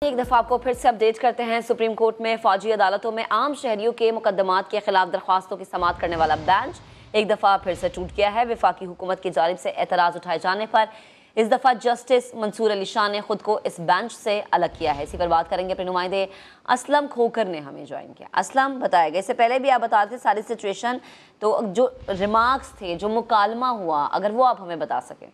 एक दफ़ा आपको फिर से अपडेट करते हैं। सुप्रीम कोर्ट में फौजी अदालतों में आम शहरियों के मुकदमात के खिलाफ दरख्वास्तों की समाअत करने वाला बेंच एक दफ़ा फिर से टूट गया है। वफाकी हुकूमत की जानिब से एतराज़ उठाए जाने पर इस दफ़ा जस्टिस मंसूर अली शाह ने खुद को इस बेंच से अलग किया है। इसी पर बात करेंगे। अपने नुमाइंदे असलम खोकर ने हमें ज्वाइन किया। असलम, बताएगा इससे पहले भी आप बता रहे थे सारी सिचुएशन, तो जो रिमार्क्स थे, जो मुकालमा हुआ, अगर वो आप हमें बता सकें।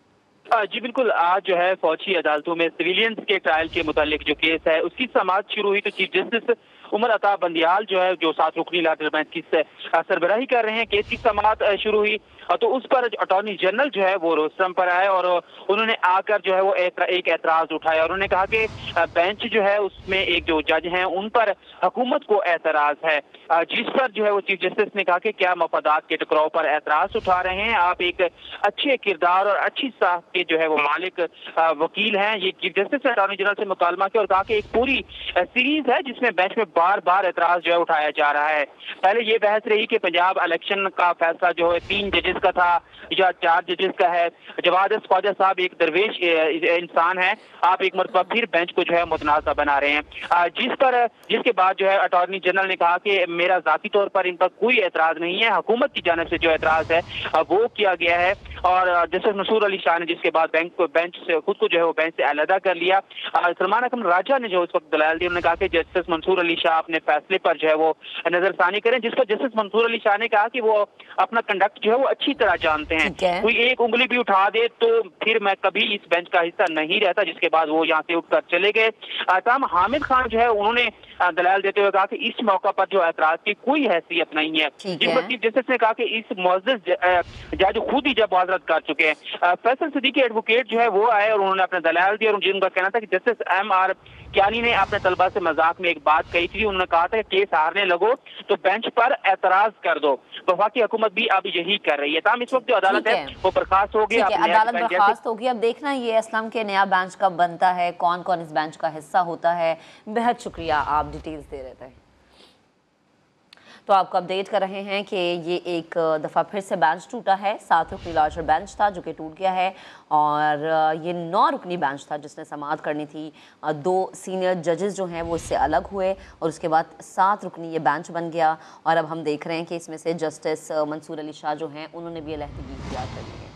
जी बिल्कुल। आज जो है फौजी अदालतों में सिविलियंस के ट्रायल के मुतालिक जो केस है उसकी समाअत शुरू हुई। तो चीफ जस्टिस उमर अता बंदियाल जो है, जो 7 रुकनी लाटर बेंच की सरबराही कर रहे हैं, केस की समाअत शुरू हुई। तो उस पर अटॉर्नी जनरल जो है वो रोस्टम पर आए और उन्होंने आकर जो है वो एक एतराज उठाया। उन्होंने कहा कि बेंच जो है उसमें एक जो जज हैं उन पर हुकूमत को एतराज है, जिस पर जो है वो चीफ जस्टिस ने कहा कि क्या मफादात के टकराव पर एतराज उठा रहे हैं आप? एक अच्छे किरदार और अच्छी साख के जो है वो मालिक वकील हैं। ये चीफ जस्टिस ने अटॉर्नी जनरल से मुकालमा किया और कहा कि एक पूरी सीरीज है जिसमें बेंच में बार बार एतराज जो है उठाया जा रहा है। पहले ये बहस रही कि पंजाब इलेक्शन का फैसला जो है 3 जजेस का था या 4 जजेस का है। जवाद ख्वाजा साहब एक दरवेश इंसान है, आप एक मरतबा फिर बेंच को जो है मुतनाज़ा बना रहे हैं। जिसके बाद जो है अटॉर्नी जनरल ने कहा कि मेरा जाती तौर पर इन पर कोई एतराज नहीं है, हुकूमत की जानिब से जो एतराज है वो किया गया है। और जस्टिस मंसूर अली शाह ने जिसके बाद बेंच से खुद को जो है वो बेंच से अलहदा कर लिया। सलमान अकरम राजा ने जो उस वक्त दलाल दी, उन्होंने कहा कि जस्टिस मंसूर अली शाह अपने फैसले पर जो है वो नजरसानी करें, जिस पर जस्टिस मंसूर अली शाह ने कहा कि वो अपना कंडक्ट जो है वो अच्छी तरह जानते हैं। कोई एक उंगली भी उठा दे तो फिर मैं कभी इस बेंच का हिस्सा नहीं रहता। जिसके बाद वो यहाँ से उठकर चले गए। तमाम हामिद खान जो है उन्होंने दलाल देते हुए कहा कि इस मौका पर जो एतराज की कोई हैसियत नहीं है। जिस पर चीफ जस्टिस ने कहा कि इस मुअज़्ज़ज़ जज खुद ही जब माजरत कर चुके हैं। फैसल सिद्दीकी एडवोकेट जो है वो आए और उन्होंने अपने दलाल दिए और जिनका कहना था कि जस्टिस M.R. कियानी ने अपने तलबा से मजाक में एक बात कही थी। उन्होंने कहा था कि केस हारने लगो तो बेंच पर एतराज कर दो। वफाकी हुकूमत भी अब यही कर रही है। तमाम इस वक्त जो अदालत है वो बर्खास्त होगी। अदालत बर्खास्त होगी। अब देखना ये असलम के नया बेंच कब बनता है, कौन कौन इस बेंच का हिस्सा होता है। बेहद शुक्रिया, आप डिटेल्स दे रहे थे। तो आपको अपडेट कर रहे हैं कि ये एक दफ़ा फिर से बेंच टूटा है। 7 रुकनी लार्जर बेंच था जो कि टूट गया है और ये 9 रुकनी बेंच था जिसने समाअत करनी थी। 2 सीनियर जजेस जो हैं वो इससे अलग हुए और उसके बाद 7 रुकनी ये बेंच बन गया। और अब हम देख रहे हैं कि इसमें से जस्टिस मंसूर अली शाह जो हैं उन्होंने भी अलहदगी इख्तियार कर ली है।